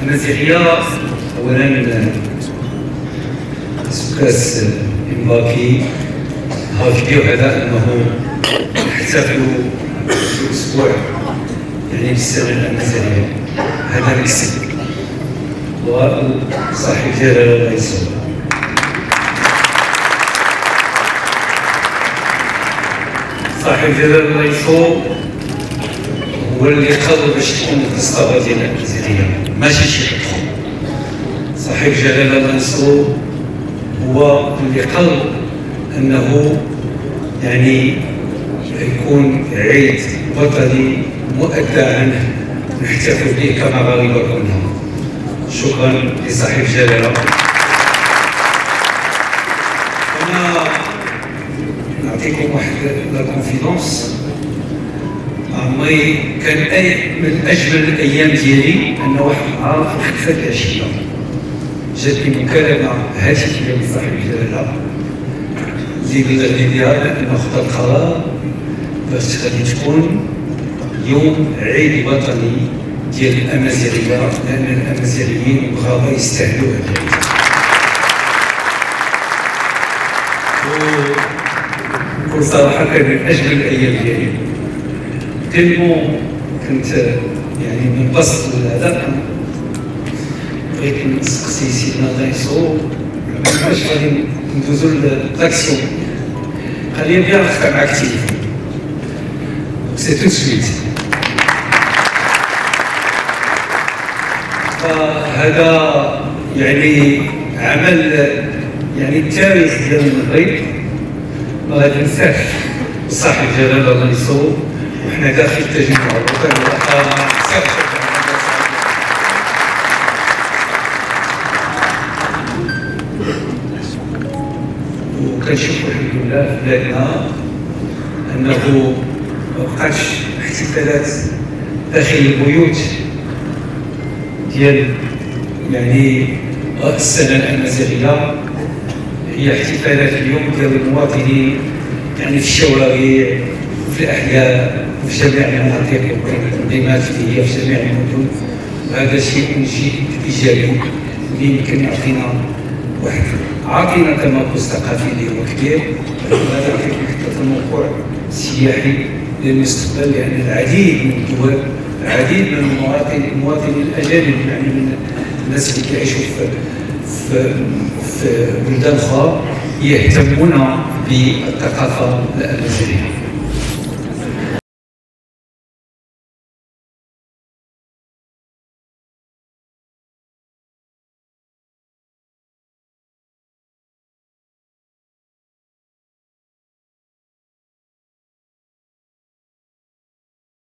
المسيحية أولا سكاس إمباكي هاجبيو هذا أنه نحتفلوا بأسبوع يعني بالسنة المسيحية هذا الاسم وصاحب جلالة الله يسلمه. صاحب جلالة الله يسلمه هو اللي قرر باش تكون الدستورة ديال المسيحية ماشي شي حد اخر. صاحب جلالة الله يسلمه هو اللي قرر انه يعني يكون عيد وطني مؤدى عنه نحتفل به كمغاربه كلنا. شكرا لصاحب جلاله. انا نعطيكم واحد لا كونفيدونس. عمري كان من اجمل الايام ديالي ان واحد النهار في 5 العشيه جاتني مكالمه هاتفيه من صاحب جلاله اللي بلغني بها انه خدا القرار باش غادي تكون يوم عيد وطني ديال الامازيغيه، لان الامازيغيين والغابه يستاهلوا هذا العيد. بكل صراحه كان من اجمل الايام ديالي. تلمو كنت يعني منبسط لهذا. بغيت نسقسي سيدنا دايسو باش غادي ندوزو لاكسيون. قال لي بيان نخدم معاك التليفون. سي تو سويت. فهذا يعني عمل يعني التاريخ ديال المغرب ما غادي ننساش. صاحب جلاله الله يسلمه وحنا داخل التجمع الوطني والاقامه وكنشوفوا الحمد لله في بلادنا انه ما بقاتش احتفالات داخل البيوت ديال يعني السنه الامازيغيه، هي احتفالات اليوم ديال المواطنين يعني في الشوارع وفي الاحياء وفي جميع المناطق والتنظيمات اللي هي في جميع المدن. وهذا شيء ايجابي اللي يمكن يعطينا واحد تمركز ثقافي اللي هو كبير. وهذا كيف تنوع سياحي للمستقبل، لان العديد من الدول، العديد من المواطنين الاجانب يعني من الناس اللي كيعيشوا في بلدان اخرى يهتمون بالثقافه الامازيغيه.